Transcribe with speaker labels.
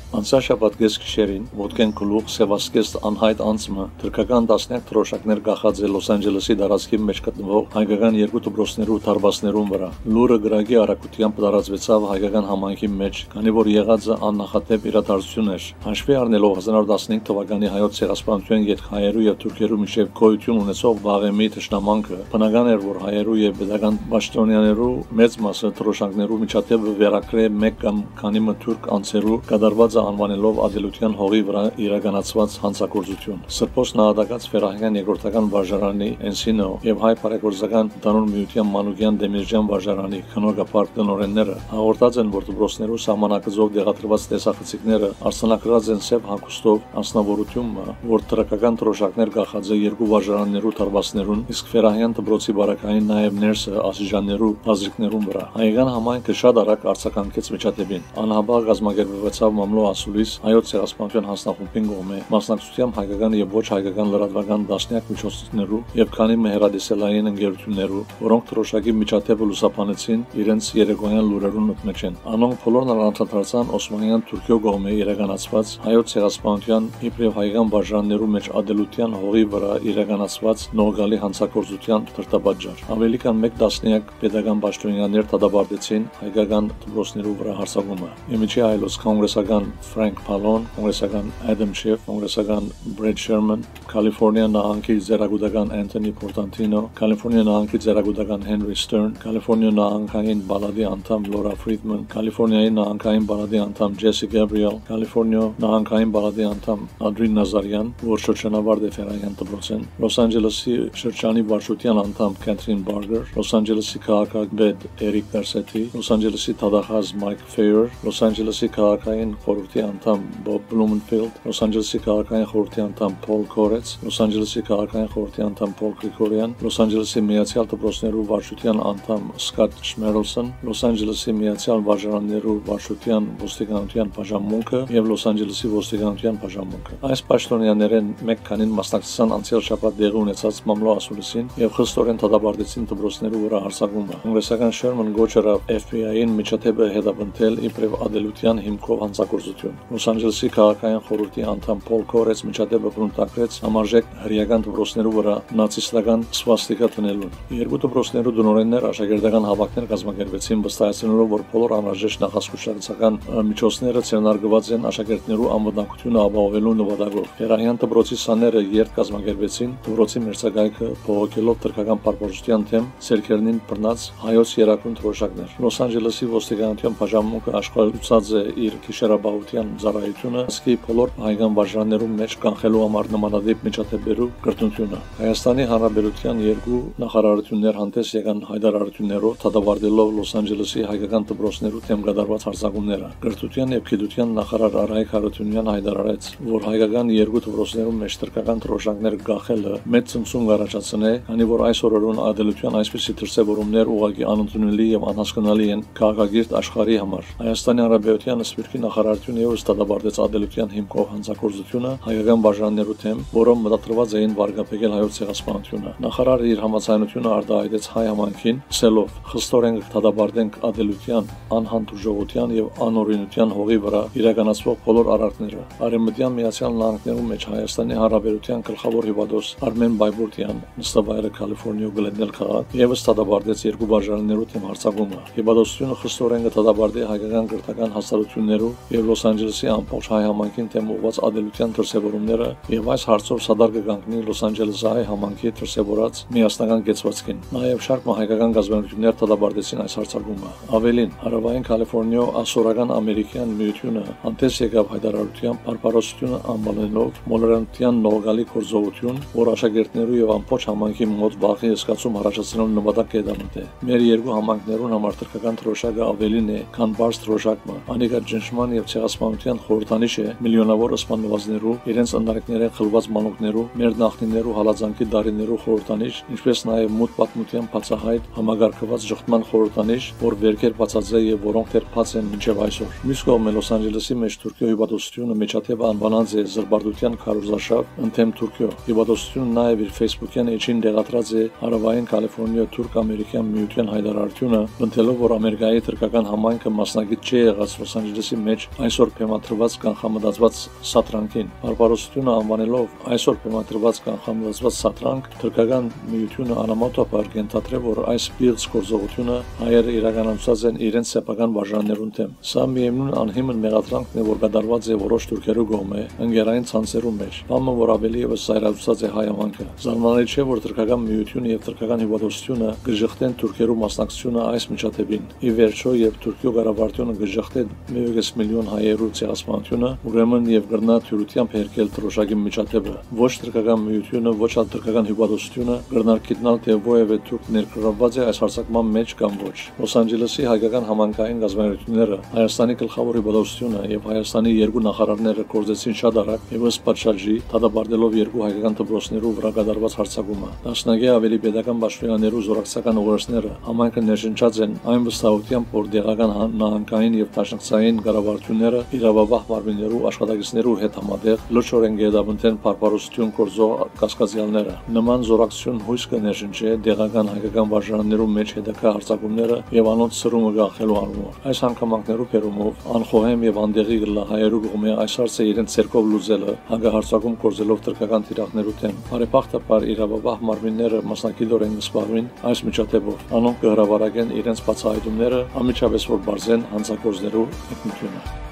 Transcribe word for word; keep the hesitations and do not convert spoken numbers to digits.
Speaker 1: Անցյալ շաբաթ գիշերին ոտքեն գլուխ սևասկեստ անհայտ անձը թուրքական տասնյակ թռոշակներ կախած է Լոս Անջելեսի տարածքի մեջ գտնվող հայկական երկու դպրոցներու թարբասներուն վրա։ Լուրը գրագի արագությամբ տարածվեցավ հայկական համայնքի մեջ, քանի որ եղածը աննախադեպ իրադարձություն էր։ Հաշվի առնելով հազար տասնհինգ թվականի հայոց ցեղասպանության յետք հայերու եւ թուրքերու միջև գոյություն ունեցող վաղեմի թշնամանքը, բնական էր, որ հայերու եւ պետական պաշտոնյաներու մեծ մասը թռոշակներու միջադեպը վերակրե մեկ կամ քանի մը թուրք անձերու կատարված անվանելով ադելության հողի վրա իրականացված հանցագործություն։ Սրբոց նահատակած Ֆերահյան երկրորդական վարժարանի Էնսինո եւ հայ բարեգործական տանուր միության Մանուկյան Դեմիրճյան վարժարանի քննարկապարտ տնօրենները հաղորդած են, որ դպրոցներու սահմանակցող դեղատրված տեսախցիկները արսենակրած են սև հագուստով անձնավորությունը, որ թրակական թռոշակներ գախած է երկու վարժարաններու թարբասներուն, իսկ Ֆերահյան դպրոցի բարակային նաեւ ներսը ասիջաներու բազրիկներուն վրա։ Հայկական համայնքը շատ արագ արձագանքեց միջադեպին։ Անհաբար գազམ་ագերբվեցավ մամլո ասուլիս հայոց ցեղասպանության հանձնախումբին կողմէ մասնակցությամբ հայկական եւ ոչ հայկական լրատվական դաշնյակ միջոցներու եւ քանի մեհրադեսելային ընկերություններու, որոնք թռոշակի միջադեպը լուսաբանեցին իրենց երեկոյան լուրերուն մեջ են։ Անոնք բոլորն անդրադարձան Օսմանյան Թուրքիո կողմէ իրականացված հայոց ցեղասպանության իբրև հայկական վարժարաններու մեջ ադելության հողի վրա իրականացված նորգալի հանցագործության դրդապատճառ։ Ավելի քան մեկ տասնյակ պետական պաշտոնյաներ դատապարտեցին հայկական դպրոցներու վրա հարձակումը։ Իմիջի այլոց կոնգրեսական Ֆրանկ Պալոն, կոնգրեսական Ադամ Շիֆ, կոնգրեսական Բրեդ Շերման, Կալիֆոռնիա նահանգի ձեռագուտական Անթոնի Պորտանտինո, Կալիֆոռնիա նահանգի ձեռագուտական Հենրի Ստերն, Կալիֆոռնիա նահանգային բալադի անդամ Լորա Ֆրիդման, Կալիֆոռնիայի նահանգային բալադի անդամ Ջեսի Գաբրիել, Կալիֆոռնիա նահանգային բալադի անդամ Ադրին Նազարյան, որ շրջանավարտ է Ֆերահյան դպրոցեն, Լոս Անջելեսի շրջանի վարչության անդամ Քեթրին Բարգեր, Լոս Անջելեսի քաղաքապետ Էրիկ Դարսետի, Լոս Անջելեսի տվյալահաշ Մայք Ֆեյեր, Լոս Անջելեսի քաղաքային խորհրդի անդամ Բոբ Բլումենֆիլդ, Լոս Անջելեսի քաղաքային խորհրդի անդամ Փոլ Կորեց, Լոս Անջելեսի քաղաքային խորհրդի անդամ Փոլ Գրիգորյան, Լոս Անջելեսի միացյալ դպրոցներու վարչության անդամ Սկոտ Շմերլսոն, Լոս Անջելեսի միացյալ վարժարաններու վարչության ոստիկանության բաժանմունքը եւ Լոս Անջելեսի ոստիկանության բաժանմունքը։ Այս պաշտոնյաներեն մեկ քանին մասնակցության անցյալ շաբաթ դեղի ունեցած մամլո ասուլիսին եւ խստորեն դատապարտեցին դպրոցներու վրա հարձակումը։ Կոնգրեսական Շերման գոչերը Էֆ բի այ-ին միջադեպը հետապնդել իբրև ադելության հիմքով հանցագործություն։ Լոս Անջելեսի քաղաքային խորհրդի անդամ Փոլ Կորեց միջադեպը բնութագրեց համարժեք հրեական դպրոցներու վրա նացիստական սվաստիկա տնելուն։ Երկու դպրոցներու տնօրեններ աշակերտական հավաքներ կազմակերպեցին, վստահեցնելով, որ բոլոր անհրաժեշտ նախազգուշացական միջոցները ցերնարգված են աշակերտներու անվտանգությունը ապահովելու նպատակով։ Ֆերահյան դպրոցի սաները երթ կազմակերպեցին դպրոցի մերձակայքը բողոքելով թուրքական պարբերության թեմ սերքերնին բռնած հայոց երակուն թռոշակներ։ Լոս Անջելեսի ոստիկանության բաժանմունքը աշխարհացած է իր գիշերաբահության ծառայությունը ասկի բոլոր հայկական վարժարաններում մեջ կանխելու համար նմանատիպ միջադեպերու կրթությունը։ Հայաստանի Հանրապետության երկու նախարարություններ հանդես եկան հայտարարություններով դատապարտելով Լոս Անջելեսի հայկական դպրոցներու թեմ կատարված հարձակումները։ Կրթության եւ գիտության նախարար Արայք Հարությունյան հայտարարեց, որ հայկական երկու դպրոցներում մեջ թուրքական թռոշակներ գախելը մեծ ցնցում կառաջացնե, քանի որ այս օրերուն ադելության այսպիսի դրսևորումներ ուղղակի անընդունելի եւ անհասկանալի են քաղաքագիրտ աշխարհի համար։ Հայաստանի Հանրապետության Սպիրկի նախարարությունը եւս դատապարտեց ադելության հիմքով հանցագործությունը հայկական բաժաններու թեմ, որոնք մտադրված էին վարկաբեկել հայոց ցեղասպանությունը։ Նախարարը իր համաձայնությունը արտահայտեց հայ համայնքին, ասելով. «Խստորեն կդատապարտենք ադելության, անհանդուրժողության եւ անօրինության հողի վրա իրականացվող բոլոր արարքները»։ Արևմտյան Միացյալ Նահանգներում մեջ Հայաստանի Հանրապետության գլխավոր հիվանդոս Արմեն Բայբուրդյան նստավայրը Կալիֆոռնիա Գլենդել քաղաք եւս դատապարտեց երկու բաժաններու թեմ հարձակումը։ Հիվանդոսությունը խստորեն կդատապարտի հայկական կրթական հաստատություններու եւ Լոս Անջելեսի ամբողջ հայ համայնքին թեմ ուղղված ադելության դրսևորումները եւ այս հարցով սադար կգանքնի Լոս Անջելեսի հայ համայնքի դրսևորած միասնական կեցվածքին։ Նաեւ շարք հայկական գազբերություններ դատապարտեցին այս հարձակումը։ Ավելին, Հարավային Կալիֆոռնիա ասորական ամերիկյան միությունը հանդես եկավ հայտարարությամբ բարբարոսությունը անվանելով մոլորանտյան նորգալի գործողություն, որ աշակերտներու եւ ամբողջ համայնքի մոտ վախի զգացում առաջացնելու նպատակ է դամտե։ Մեր երկու համայնքներուն համար թուրքական թռոշակը ավելին է, քան բարձ թռոշակը։ Անիկա ճնշման եւ ցեղասպանության խորհրդանիշ է միլիոնավոր սպանվածներու, իրենց ընտանիքները խլված մանուկներու, մեր նախնիներու հալածանքի դարիներու խորհրդանիշ, ինչպես նաեւ մութ պատմության բացահայտ համագարկված ժխտման խորհրդանիշ, որ վերքեր բացած է եւ որոնք դեռ բաց են մինչեւ այսօր։ Մյուս կողմը Լոս Անջելեսի մեջ Թուրքիո հիվանդությունը միջադեպը անվանած է զրբարտության քարոզարշավ ընդդեմ Թուրքիո։ Հիվանդությունը նաեւ իր Facebook-յան էջին դեղատրած է Հարավային Կալիֆոռնիա թուրք-ամերիկյան միության հայտարարությունը, ընդելով որ Ամերիկայի թուրքական համայնքը մասնակից չի եղած Լոս Անջելեսի մեջ այս այսօր փեմադրված կանխամտածված սատրանքին։ Բարբարոսությունը անվանելով այսօր փեմադրված կանխամտածված սատրանք, թուրքական միությունը անամոթաբար կենթադրել, որ այս բիղձ գործողությունը հայերը իրականացած են իրենց սեփական վարժաններուն դեմ։ Սա միևնույն անհիմն մեղադրանքն է, որ կատարված է որոշ թուրքերու կողմէ ընկերային ցանցերու մեջ, բանը որ ավելի եւս զայրացած է հայամանքը։ Զարմանալի չէ, որ թուրքական միությունը եւ թուրքական հիվանդությունը գժղտեն թուրքերու մասնակցությունը այս միջադեպին։ Ի վերջո, երբ Թուրքիո կառավարությունը գժղտե մեկ միլիոն հայերու ցեղասպանությունը, ուրեմն եւ գրնա թյուրությամբ հերկել թրոշակի միջադեպը։ Ոչ թուրքական միությունը, ոչ ալ թուրքական հիվանդությունը գրնալ գիտնալ թե ովևէ թուրք ներգրավված է այս հարձակման մեջ կամ ոչ։ Լոս Անջելեսի հայկական համանքային գազམ་ությունները Հայաստանի գլխավոր հիվանդությունը եւ Հայաստանի երկու նախարարները կորզեցին շատ արագ եւ ըստ պատշաճի դատապարտելով երկու հայկական դպրոցներու վրա կատարված հարձակումը։ Տասնյակի ավելի պետական պաշտոնյաներու զորակցական ուղերձները համայնքը ներշնչած են այն վստահությամբ, որ դեղական նահանգային եւ դաշնակցային կառավարությունները իրավաբահ մարմիններու աշխատակիցներու հետ համատեղ լրջորեն գեդաբնթեն բարբարոսություն կորզող կասկածյալները։ Նման զորակցություն հույս կներշնչի դեղական հայկական վարժաններու մեջ հետագա հարձակումները եւ անոնց սրումը գախելու առումով։ Այս հանգամանքներու բերումով անխոհեմ եւ անդեղի գլահայերու կողմէ այս հարցը իրենց ցերկով լուծելը հանգահարձակում կորզելով թրկական թիրախներու դեմ։ Բարեբախտաբար իրավաբահ մարմինները մասնակիցորեն սպառվին այս միջադեպով։ Անոնք կհրավարակեն իրենց բացահայտումները, անմիջապես որ բարձեն հանցագործներու ինքնությունը։